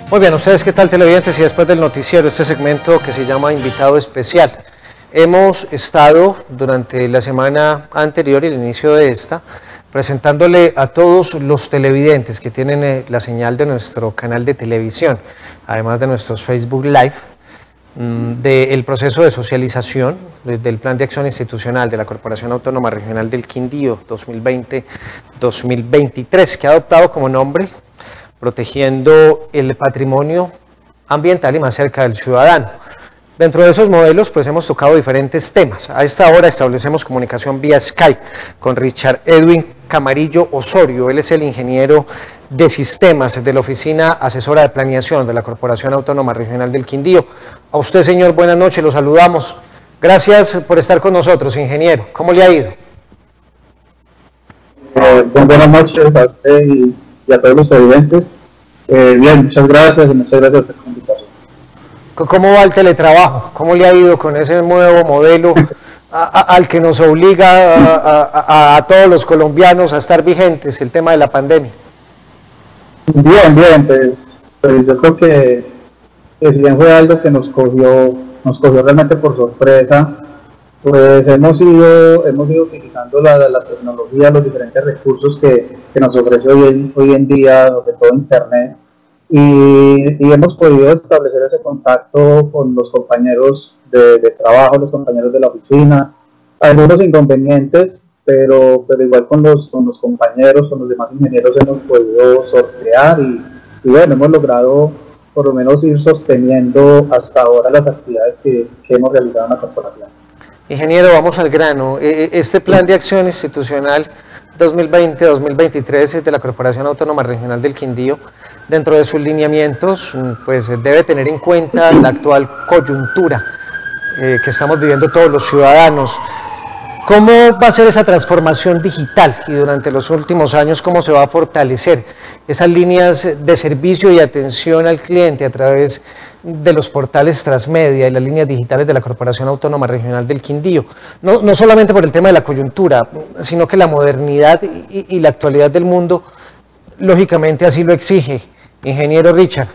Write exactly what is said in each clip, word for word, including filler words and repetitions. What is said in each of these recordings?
Muy bien, ¿ustedes qué tal, televidentes? Y después del noticiero, este segmento que se llama Invitado Especial. Hemos estado durante la semana anterior y el inicio de esta, presentándole a todos los televidentes que tienen eh, la señal de nuestro canal de televisión, además de nuestros Facebook Live, mmm, del proceso de socialización del Plan de Acción Institucional de la Corporación Autónoma Regional del Quindío dos mil veinte dos mil veintitrés, que ha adoptado como nombre Protegiendo el Patrimonio Ambiental y más cerca del ciudadano. Dentro de esos modelos, pues hemos tocado diferentes temas. A esta hora establecemos comunicación vía Skype con Richard Edwin Camarillo Osorio. Él es el ingeniero de sistemas de la Oficina Asesora de Planeación de la Corporación Autónoma Regional del Quindío. A usted, señor, buenas noches, lo saludamos. Gracias por estar con nosotros, ingeniero. ¿Cómo le ha ido? Eh, buenas noches a usted y, y a todos los televidentes. Eh, bien, muchas gracias y muchas gracias por esta invitación. ¿Cómo va el teletrabajo? ¿Cómo le ha ido con ese nuevo modelo a, a, al que nos obliga a, a, a todos los colombianos a estar vigentes, el tema de la pandemia? Bien, bien, pues, pues yo creo que, que si bien fue algo que nos cogió, nos cogió realmente por sorpresa, pues hemos ido, hemos ido utilizando la, la tecnología, los diferentes recursos que, que nos ofrece hoy en, hoy en día, sobre todo Internet, y, y hemos podido establecer ese contacto con los compañeros de, de trabajo, los compañeros de la oficina, algunos inconvenientes, pero, pero igual con los, con los compañeros, con los demás ingenieros hemos podido sortear y, y bueno, hemos logrado por lo menos ir sosteniendo hasta ahora las actividades que, que hemos realizado en la corporación. Ingeniero, vamos al grano. Este Plan de Acción Institucional dos mil veinte dos mil veintitrés de la Corporación Autónoma Regional del Quindío, dentro de sus lineamientos, pues debe tener en cuenta la actual coyuntura eh, que estamos viviendo todos los ciudadanos. ¿Cómo va a ser esa transformación digital y durante los últimos años cómo se va a fortalecer esas líneas de servicio y atención al cliente a través de los portales transmedia y las líneas digitales de la Corporación Autónoma Regional del Quindío? No, no solamente por el tema de la coyuntura, sino que la modernidad y, y la actualidad del mundo lógicamente así lo exige. Ingeniero Richard.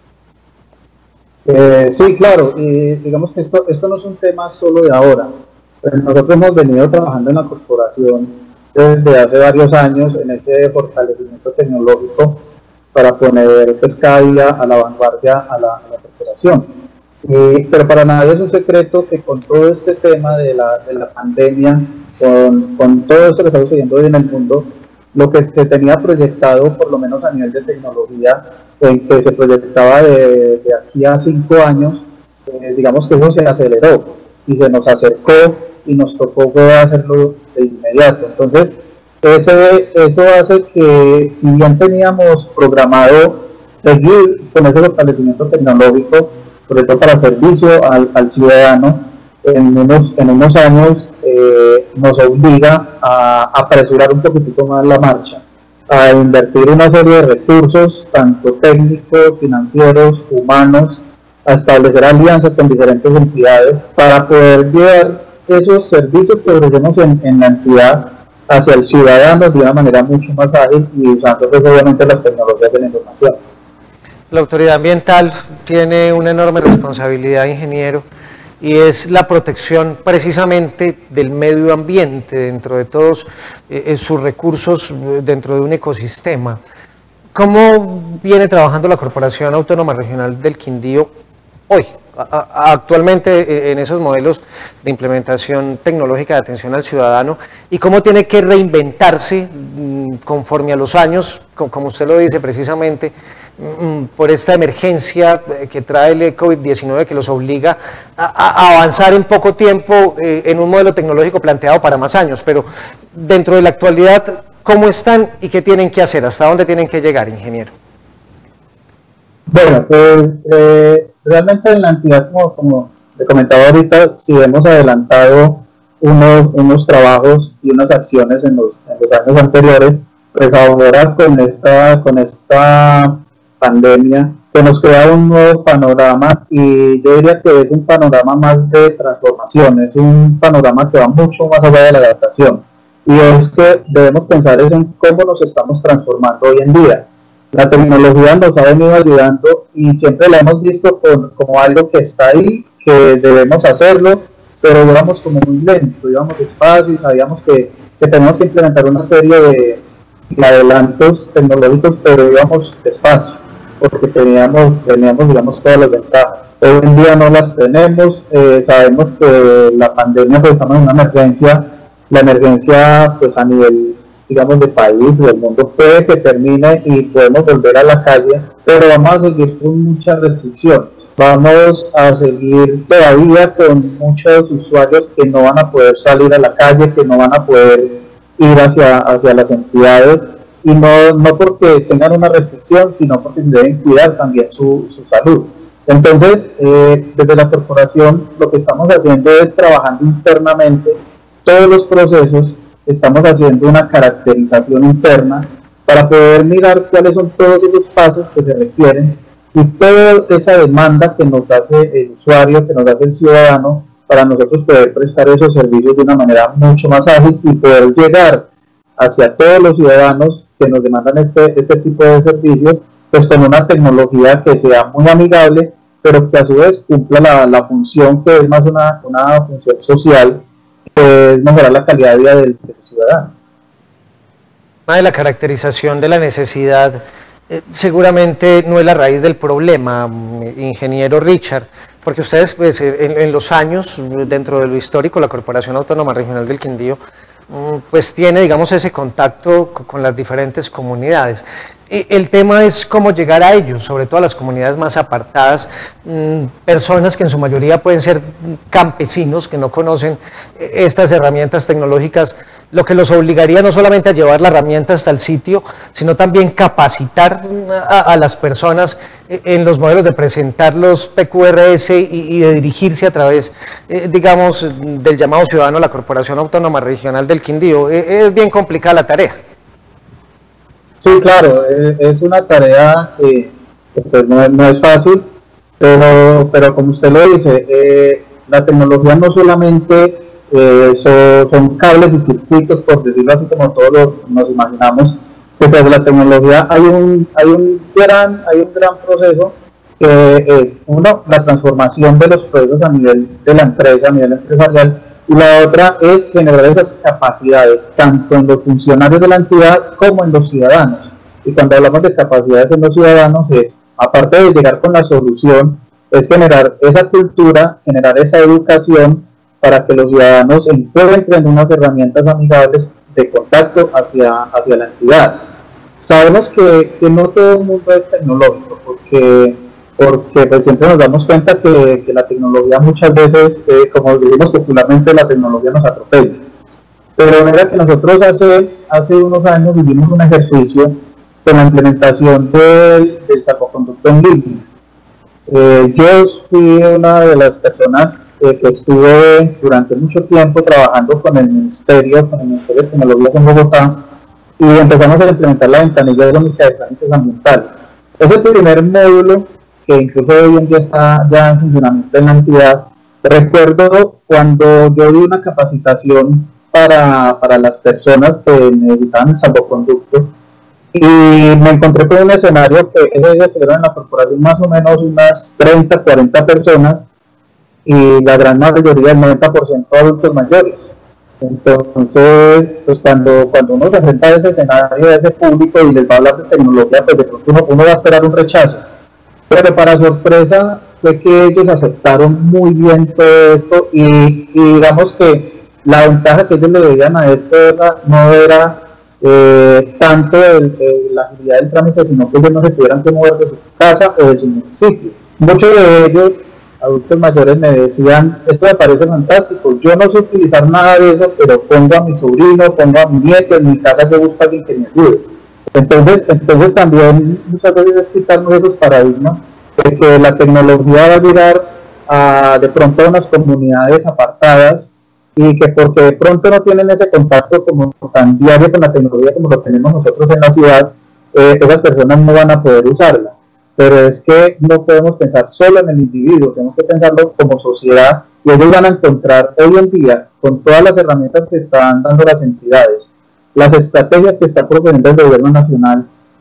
Eh, sí, claro, y digamos que esto, esto no es un tema solo de ahora. Nosotros hemos venido trabajando en la corporación desde hace varios años en ese fortalecimiento tecnológico para poner pues, cada día a la vanguardia a la, a la corporación. Eh, pero para nadie es un secreto que con todo este tema de la, de la pandemia, con, con todo esto que está sucediendo hoy en el mundo, lo que se tenía proyectado, por lo menos a nivel de tecnología, en que se proyectaba de, de aquí a cinco años, eh, digamos que eso se aceleró y se nos acercó y nos tocó hacerlo de inmediato. Entonces, ese, eso hace que, si bien teníamos programado seguir con ese fortalecimiento tecnológico, sobre todo para servicio al, al ciudadano, en unos, en unos años eh, nos obliga a apresurar un poquitito más la marcha, a invertir una serie de recursos, tanto técnicos, financieros, humanos, a establecer alianzas con diferentes entidades para poder llevar esos servicios que ofrecemos en, en la entidad hacia el ciudadano de una manera mucho más ágil y usando pues, obviamente las tecnologías de la información. La autoridad ambiental tiene una enorme responsabilidad, ingeniero, y es la protección precisamente del medio ambiente dentro de todos eh, sus recursos dentro de un ecosistema. ¿Cómo viene trabajando la Corporación Autónoma Regional del Quindío hoy, a, a, actualmente en esos modelos de implementación tecnológica de atención al ciudadano, y cómo tiene que reinventarse mmm, conforme a los años, como, como usted lo dice precisamente, mmm, por esta emergencia que trae el COVID diecinueve que los obliga a, a avanzar en poco tiempo eh, en un modelo tecnológico planteado para más años? Pero dentro de la actualidad, ¿cómo están y qué tienen que hacer? ¿Hasta dónde tienen que llegar, ingeniero? Bueno, pues eh, realmente en la entidad, como, como le comentaba ahorita, sí hemos adelantado unos, unos trabajos y unas acciones en los, en los años anteriores, pues ahora con esta, con esta pandemia que nos crea un nuevo panorama, y yo diría que es un panorama más de transformación, es un panorama que va mucho más allá de la adaptación, y es que debemos pensar en cómo nos estamos transformando hoy en día. La tecnología nos ha venido ayudando y siempre la hemos visto con, como algo que está ahí, que debemos hacerlo, pero íbamos como muy lento, íbamos despacio y sabíamos que, que tenemos que implementar una serie de, de adelantos tecnológicos, pero íbamos despacio, porque teníamos, teníamos digamos, todas las ventajas. Hoy en día no las tenemos, eh, sabemos que la pandemia, pues estamos en una emergencia, la emergencia pues a nivel, digamos, de país, del mundo, puede que termine y podemos volver a la calle, pero vamos a seguir con muchas restricciones. Vamos a seguir todavía con muchos usuarios que no van a poder salir a la calle, que no van a poder ir hacia, hacia las entidades, y no, no porque tengan una restricción, sino porque deben cuidar también su, su salud. Entonces, eh, desde la corporación lo que estamos haciendo es trabajando internamente todos los procesos, estamos haciendo una caracterización interna para poder mirar cuáles son todos esos pasos que se requieren y toda esa demanda que nos hace el usuario, que nos hace el ciudadano, para nosotros poder prestar esos servicios de una manera mucho más ágil y poder llegar hacia todos los ciudadanos que nos demandan este, este tipo de servicios, pues con una tecnología que sea muy amigable, pero que a su vez cumpla la, la función que es más una, una función social, que es mejorar la calidad de vida del, del ciudadano. De la caracterización de la necesidad eh, seguramente no es la raíz del problema, ingeniero Richard, porque ustedes pues, en, en los años, dentro de lo histórico, la Corporación Autónoma Regional del Quindío pues tiene, digamos, ese contacto con las diferentes comunidades. El tema es cómo llegar a ellos, sobre todo a las comunidades más apartadas, personas que en su mayoría pueden ser campesinos que no conocen estas herramientas tecnológicas, lo que los obligaría no solamente a llevar la herramienta hasta el sitio, sino también capacitar a, a las personas en los modelos de presentar los P Q R S y, y de dirigirse a través, eh, digamos, del llamado ciudadano a la Corporación Autónoma Regional del Quindío. Es bien complicada la tarea. Sí, claro, es una tarea que pues, no, no es fácil, pero, pero como usted lo dice, eh, la tecnología no solamente eh, son, son cables y circuitos, por decirlo así como todos lo, nos imaginamos, que tras la tecnología hay un, hay, un gran, hay un gran proceso que es, uno, la transformación de los procesos a nivel de la empresa, a nivel empresarial, y la otra es generar esas capacidades, tanto en los funcionarios de la entidad como en los ciudadanos. Y cuando hablamos de capacidades en los ciudadanos es, aparte de llegar con la solución, es generar esa cultura, generar esa educación para que los ciudadanos encuentren unas herramientas amigables de contacto hacia, hacia la entidad. Sabemos que, que no todo el mundo es tecnológico, porque porque pues, siempre nos damos cuenta que, que la tecnología muchas veces, eh, como decimos popularmente, la tecnología nos atropella. Pero mira que nosotros hace, hace unos años hicimos un ejercicio con la implementación del, del salvoconducto en línea. Eh, yo fui una de las personas eh, que estuve durante mucho tiempo trabajando con el Ministerio, con el Ministerio de Tecnologías en Bogotá, y empezamos a implementar la ventanilla única de trámites ambientales. Es el primer módulo que incluso hoy en día está ya en funcionamiento en la entidad. Recuerdo cuando yo di una capacitación para, para las personas que necesitaban el salvoconducto y me encontré con un escenario que ese día estuvieron en la corporación más o menos unas treinta, cuarenta personas y la gran mayoría, el noventa por ciento adultos mayores. Entonces, pues cuando, cuando uno se enfrenta a ese escenario, a ese público y les va a hablar de tecnología, pues de pronto uno, uno va a esperar un rechazo. Pero para sorpresa fue que ellos aceptaron muy bien todo esto y, y digamos que la ventaja que ellos le veían a esto era, no era eh, tanto el, el, la agilidad del trámite, sino que ellos no se tuvieran que mover de su casa o de su municipio. Muchos de ellos, adultos mayores, me decían, esto me parece fantástico, yo no sé utilizar nada de eso, pero pongo a mi sobrino, pongo a mi nieto, en mi casa yo busco a alguien que me ayude. Entonces, entonces también muchas veces es quitarnos esos paradigmas de que la tecnología va a llegar a, de pronto a unas comunidades apartadas y que porque de pronto no tienen ese contacto como tan diario con la tecnología como lo tenemos nosotros en la ciudad, eh, esas personas no van a poder usarla. Pero es que no podemos pensar solo en el individuo, tenemos que pensarlo como sociedad y ellos van a encontrar hoy en día con todas las herramientas que están dando las entidades, las estrategias que está proponiendo el gobierno nacional,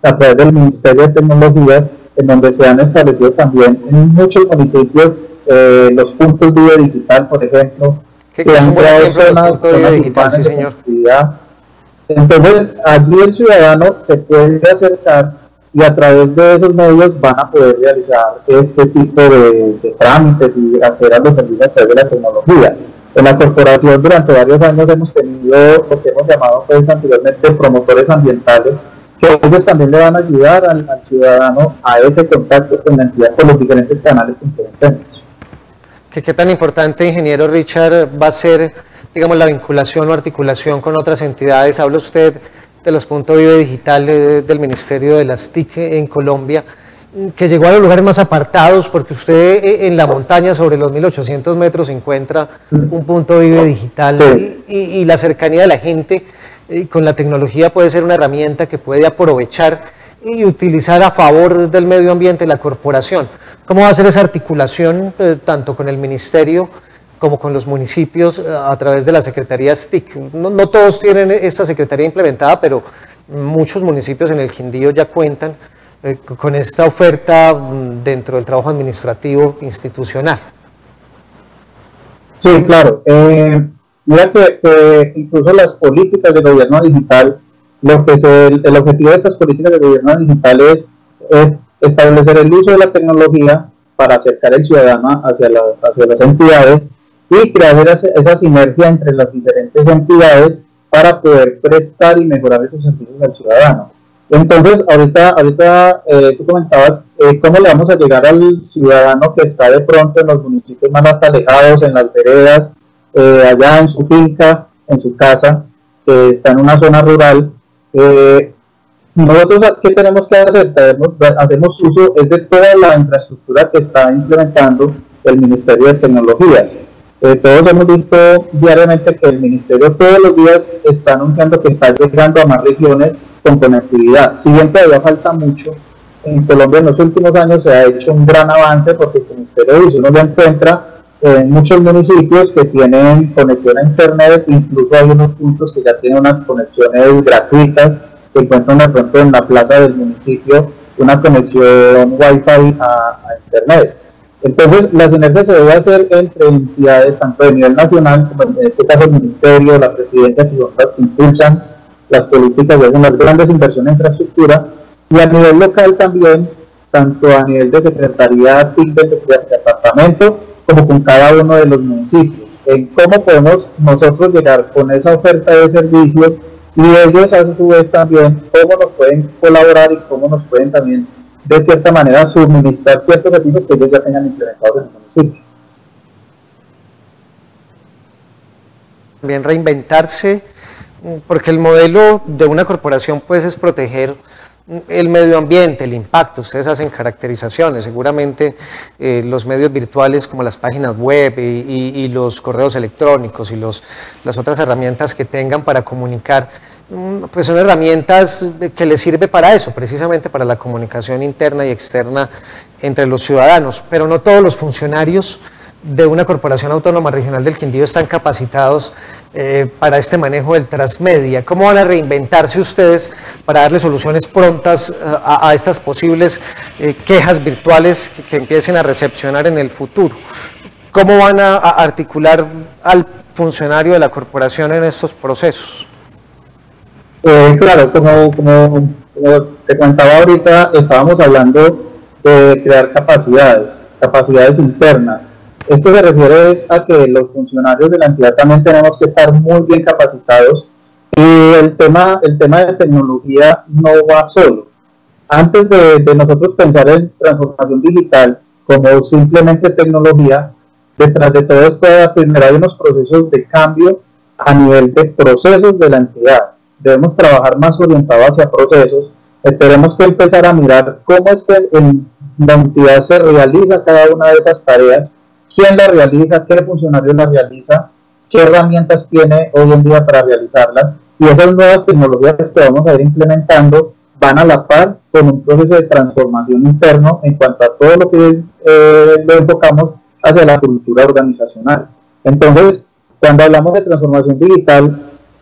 a través del Ministerio de Tecnología, en donde se han establecido también en muchos municipios eh, los puntos Vive Digital, por ejemplo, que, que han creado zonas, zonas urbanas sí, señor. de conectividad. Entonces, allí el ciudadano se puede acercar y a través de esos medios van a poder realizar este tipo de, de trámites y acceder a los servicios a través de la tecnología. En la corporación durante varios años hemos tenido lo que hemos llamado pues, anteriormente promotores ambientales, que ellos también le van a ayudar al, al ciudadano a ese contacto con la entidad por los diferentes canales que implementemos. ¿Qué, ¿Qué tan importante, ingeniero Richard, va a ser, digamos, la vinculación o articulación con otras entidades? Habla usted de los puntos Vive Digital eh, del Ministerio de las T I C en Colombia, que llegó a los lugares más apartados, porque usted eh, en la montaña sobre los mil ochocientos metros encuentra un punto Vive Digital, sí. y, y, y la cercanía de la gente eh, con la tecnología puede ser una herramienta que puede aprovechar y utilizar a favor del medio ambiente la corporación. ¿Cómo va a ser esa articulación eh, tanto con el Ministerio como con los municipios eh, a través de las secretarías T I C? No, no todos tienen esta secretaría implementada, pero muchos municipios en el Quindío ya cuentan eh, con esta oferta dentro del trabajo administrativo institucional. Sí, claro. Eh, mira que, que incluso las políticas de gobierno digital, lo que se, el, el objetivo de estas políticas de gobierno digital es, es establecer el uso de la tecnología para acercar al ciudadano hacia, la, hacia las entidades y crear esa, esa sinergia entre las diferentes entidades para poder prestar y mejorar esos servicios al ciudadano. Entonces, ahorita, ahorita eh, tú comentabas eh, cómo le vamos a llegar al ciudadano que está de pronto en los municipios más alejados, en las veredas, eh, allá en su finca, en su casa, que está en una zona rural. Eh, nosotros, ¿qué tenemos que hacer? Tenemos, hacemos uso es de toda la infraestructura que está implementando el Ministerio de Tecnologías. Eh, todos hemos visto diariamente que el Ministerio todos los días está anunciando que está llegando a más regiones con conectividad. Si bien todavía falta mucho, en Colombia en los últimos años se ha hecho un gran avance porque como usted lo dice, uno lo encuentra en muchos municipios que tienen conexión a internet, incluso hay unos puntos que ya tienen unas conexiones gratuitas, que encuentran de pronto en la plaza del municipio una conexión wifi a, a internet. Entonces, la sinergia se debe hacer entre entidades tanto de nivel nacional, como en este caso el Ministerio, la Presidencia, que son las que impulsan las políticas y hacen las grandes inversiones en infraestructura, y a nivel local también, tanto a nivel de Secretaría T I C del departamento, como con cada uno de los municipios. En cómo podemos nosotros llegar con esa oferta de servicios y ellos a su vez también cómo nos pueden colaborar y cómo nos pueden también de cierta manera suministrar ciertos servicios que ellos ya tengan implementados en el municipio. También reinventarse, porque el modelo de una corporación pues es proteger el medio ambiente, el impacto. Ustedes hacen caracterizaciones, seguramente eh, los medios virtuales como las páginas web y, y, y los correos electrónicos y los, las otras herramientas que tengan para comunicar, pues son herramientas que les sirve para eso, precisamente para la comunicación interna y externa entre los ciudadanos, pero no todos los funcionarios de una corporación autónoma regional del Quindío están capacitados eh, para este manejo del transmedia. ¿Cómo van a reinventarse ustedes para darle soluciones prontas uh, a, a estas posibles eh, quejas virtuales que, que empiecen a recepcionar en el futuro? ¿Cómo van a, a articular al funcionario de la corporación en estos procesos? Eh, claro, como, como, como te contaba ahorita, estábamos hablando de crear capacidades, capacidades internas. Esto se refiere a que los funcionarios de la entidad también tenemos que estar muy bien capacitados y el tema, el tema de tecnología no va solo. Antes de, de nosotros pensar en transformación digital como simplemente tecnología, detrás de todo esto primero hay unos procesos de cambio a nivel de procesos de la entidad. Debemos trabajar más orientado hacia procesos. Tenemos que empezar a mirar cómo es que en la entidad se realiza cada una de esas tareas, quién la realiza, qué funcionario la realiza, qué herramientas tiene hoy en día para realizarlas, y esas nuevas tecnologías que vamos a ir implementando van a la par con un proceso de transformación interno en cuanto a todo lo que eh, lo enfocamos hacia la cultura organizacional. Entonces, cuando hablamos de transformación digital,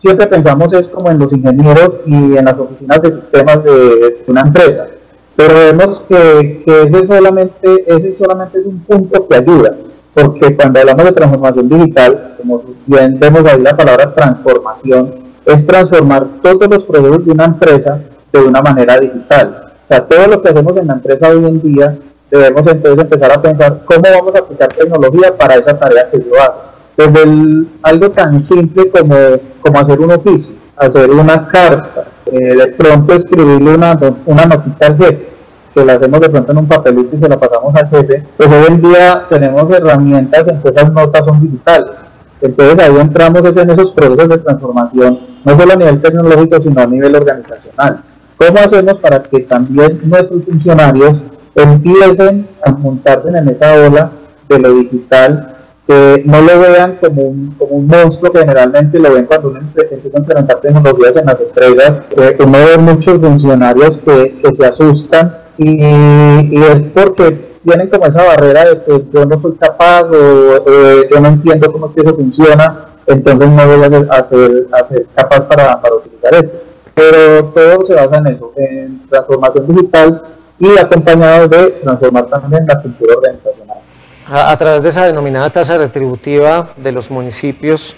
siempre pensamos es como en los ingenieros y en las oficinas de sistemas de, de una empresa, pero vemos que, que ese, solamente, ese solamente es un punto que ayuda, porque cuando hablamos de transformación digital, como bien vemos ahí la palabra transformación, es transformar todos los procesos de una empresa de una manera digital. O sea, todo lo que hacemos en la empresa hoy en día, debemos entonces empezar a pensar cómo vamos a aplicar tecnología para esa tarea que yo hago. Desde el, algo tan simple como, como hacer un oficio, hacer una carta, eh, de pronto escribirle una, una notita al jefe, que la hacemos de pronto en un papelito y se la pasamos al jefe, pues hoy en día tenemos herramientas en que esas notas son digitales. Entonces ahí entramos en esos procesos de transformación, no solo a nivel tecnológico, sino a nivel organizacional. ¿Cómo hacemos para que también nuestros funcionarios empiecen a montarse en esa ola de lo digital, que no lo vean como un, como un monstruo que generalmente lo ven cuando uno empieza a implementar tecnologías en las empresas? Eh, uno ve muchos funcionarios que, que se asustan y, y es porque tienen como esa barrera de que yo no soy capaz o eh, yo no entiendo cómo es que eso funciona, entonces no voy a ser, a ser, a ser capaz para, para utilizar esto. Pero todo se basa en eso, en transformación digital y acompañado de transformar también la cultura organizacional. A, a través de esa denominada tasa retributiva de los municipios,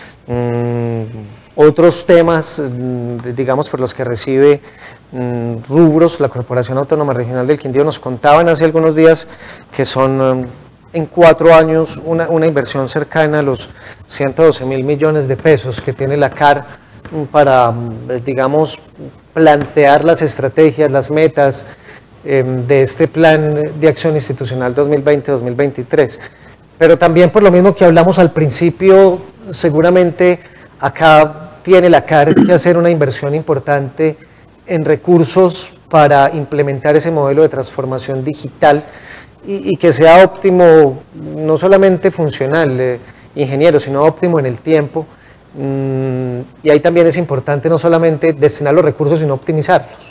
mmm, otros temas, mmm, digamos, por los que recibe mmm, rubros la Corporación Autónoma Regional del Quindío, nos contaban hace algunos días que son um, en cuatro años una, una inversión cercana a los ciento doce mil millones de pesos que tiene la C A R para, digamos, plantear las estrategias, las metas eh, de este plan de acción institucional dos mil veinte a dos mil veintitrés. Pero también, por lo mismo que hablamos al principio, seguramente acá tiene la C A R que hacer una inversión importante en recursos para implementar ese modelo de transformación digital y, y que sea óptimo, no solamente funcional, eh, ingeniero, sino óptimo en el tiempo. Y ahí también es importante no solamente destinar los recursos, sino optimizarlos.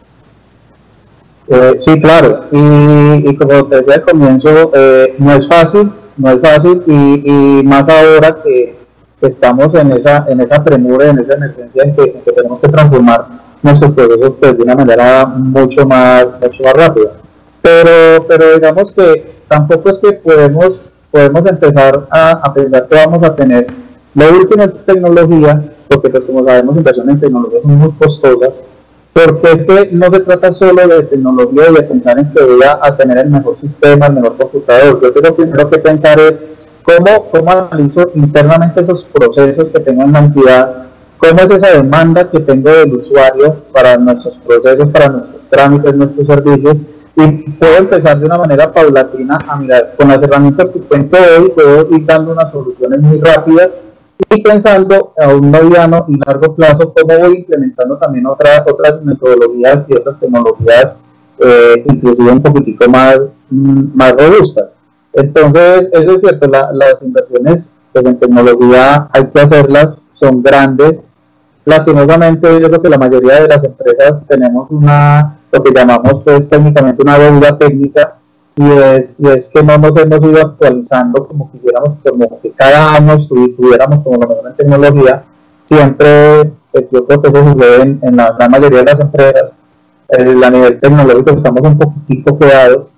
Eh, sí, claro, y, y como te decía al comienzo, eh, no es fácil, no es fácil, y, y más ahora que, que estamos en esa, en esa premura, en esa emergencia en que, en que tenemos que transformar nuestros procesos pues, de una manera mucho más, mucho más rápida. Pero, pero digamos que tampoco es que podemos, podemos empezar a, a pensar que vamos a tener la última tecnología, porque pues como sabemos inversión en tecnología son muy costosas, porque es que no se trata solo de tecnología y de pensar en que voy a, a tener el mejor sistema, el mejor computador. Yo tengo primero que pensar es cómo, cómo analizo internamente esos procesos que tengo en la entidad, cómo es esa demanda que tengo del usuario para nuestros procesos, para nuestros trámites, nuestros servicios, y puedo empezar de una manera paulatina a mirar con las herramientas que cuento hoy, puedo ir dando unas soluciones muy rápidas y pensando a un mediano y largo plazo cómo voy implementando también otras otras metodologías y otras tecnologías, eh, inclusive un poquitico más, más robustas. Entonces, eso es cierto, la, las inversiones pues, en tecnología hay que hacerlas, son grandes. Lastimosamente, yo creo que la mayoría de las empresas tenemos una, lo que llamamos pues técnicamente una deuda técnica, y es, y es que no nos hemos ido actualizando como quisiéramos, como que cada año tuviéramos como lo mejor en tecnología. Siempre, pues yo creo que eso sucede en, en la gran mayoría de las empresas. Eh, a nivel tecnológico estamos un poquitico quedados,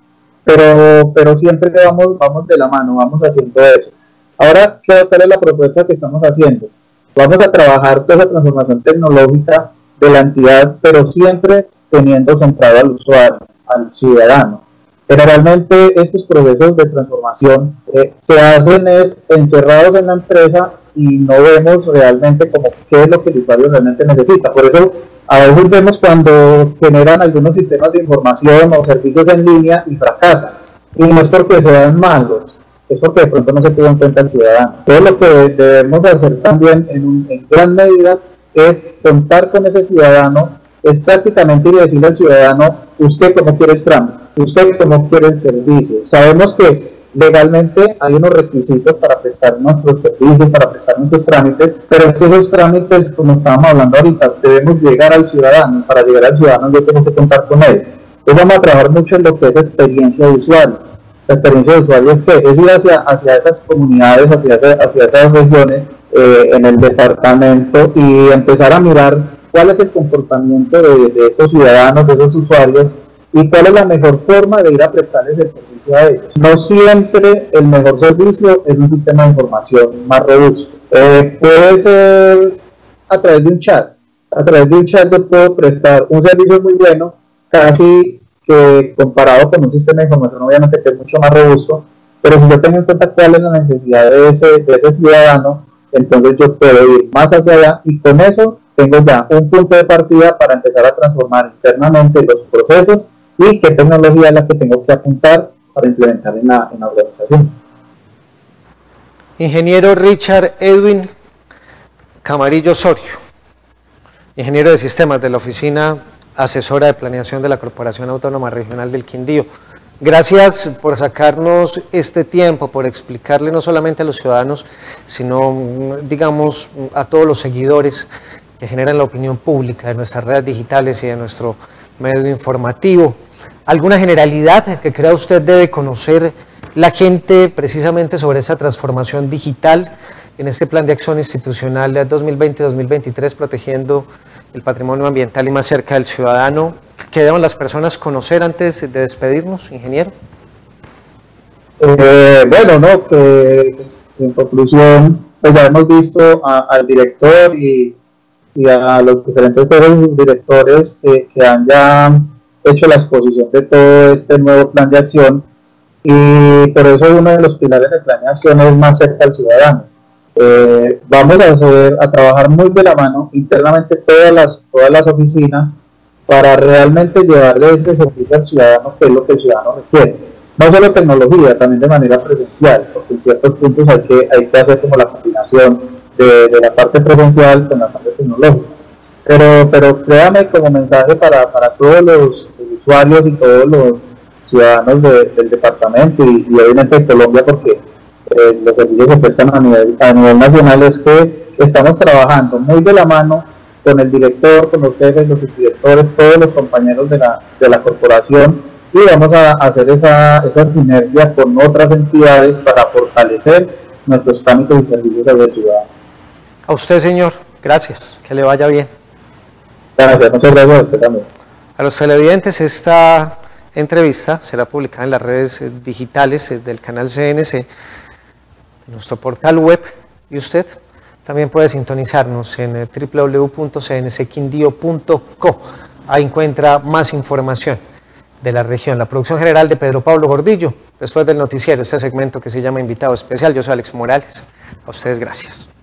pero, pero siempre vamos, vamos de la mano, vamos haciendo eso. Ahora, ¿qué es la propuesta que estamos haciendo? Vamos a trabajar toda esa transformación tecnológica de la entidad, pero siempre teniendo centrado al usuario, al ciudadano. Generalmente estos procesos de transformación eh, se hacen es, encerrados en la empresa y no vemos realmente como qué es lo que el usuario realmente necesita. Por eso a veces vemos cuando generan algunos sistemas de información o servicios en línea y fracasan. Y no es porque sean malos, es porque de pronto no se tuvo en cuenta el ciudadano. Todo lo que debemos hacer también en, un, en gran medida es contar con ese ciudadano, es prácticamente decirle al ciudadano, usted cómo quiere el trámite, usted cómo quiere el servicio. Sabemos que legalmente hay unos requisitos para prestar nuestros servicios, para prestar nuestros trámites, pero es que esos trámites, como estábamos hablando ahorita, debemos llegar al ciudadano. Para llegar al ciudadano yo tengo que contar con él. Entonces vamos a trabajar mucho en lo que es experiencia de usuario. La experiencia de usuario es que es ir hacia, hacia esas comunidades, hacia, hacia esas regiones eh, en el departamento y empezar a mirar cuál es el comportamiento de, de esos ciudadanos, de esos usuarios, y cuál es la mejor forma de ir a prestarles el servicio a ellos. No siempre el mejor servicio es un sistema de información más robusto. Eh, puede ser a través de un chat. A través de un chat yo puedo prestar un servicio muy bueno, casi que comparado con un sistema de información obviamente que es mucho más robusto, pero si yo tengo en cuenta cuál es la necesidad de ese, de ese ciudadano, entonces yo puedo ir más hacia allá y con eso tengo ya un punto de partida para empezar a transformar internamente los procesos y qué tecnología es la que tengo que apuntar para implementar en la, en la organización. Ingeniero Richard Edwin Camarillo Osorio, ingeniero de sistemas de la Oficina Asesora de Planeación de la Corporación Autónoma Regional del Quindío. Gracias por sacarnos este tiempo, por explicarle no solamente a los ciudadanos, sino, digamos, a todos los seguidores que generan la opinión pública de nuestras redes digitales y de nuestro medio informativo. ¿Alguna generalidad que crea usted debe conocer la gente precisamente sobre esa transformación digital en este plan de acción institucional dos mil veinte dos mil veintitrés, protegiendo el patrimonio ambiental y más cerca del ciudadano? ¿Qué deben las personas conocer antes de despedirnos, ingeniero? Eh, bueno, no, que en conclusión, pues ya hemos visto a, al director y, y a los diferentes directores que, que han ya hecho la exposición de todo este nuevo plan de acción, y por eso uno de los pilares del plan de acción es más cerca al ciudadano. Eh, vamos a, hacer, a trabajar muy de la mano internamente todas las, todas las oficinas para realmente llevarle este servicio al ciudadano, que es lo que el ciudadano requiere. No solo tecnología, también de manera presencial, porque en ciertos puntos hay que, hay que hacer como la combinación de, de la parte presencial con la parte tecnológica. Pero, pero créame, como mensaje para, para todos los, los usuarios y todos los ciudadanos de, del departamento y, y obviamente de Colombia, porque eh, los servicios se prestan a nivel, a nivel nacional, es que estamos trabajando muy de la mano con el director, con los jefes, los subdirectores, todos los compañeros de la, de la corporación, y vamos a hacer esa, esa sinergia con otras entidades para fortalecer nuestros trámites y servicios al ciudadano. A usted, señor, gracias, que le vaya bien. Gracias, muchas gracias a usted también. A los televidentes, esta entrevista será publicada en las redes digitales del canal C N C, en nuestro portal web, y usted también puede sintonizarnos en w w w punto c n c quindío punto co. Ahí encuentra más información de la región. La producción general de Pedro Pablo Gordillo. Después del noticiero, este segmento que se llama Invitado Especial. Yo soy Alex Morales. A ustedes, gracias.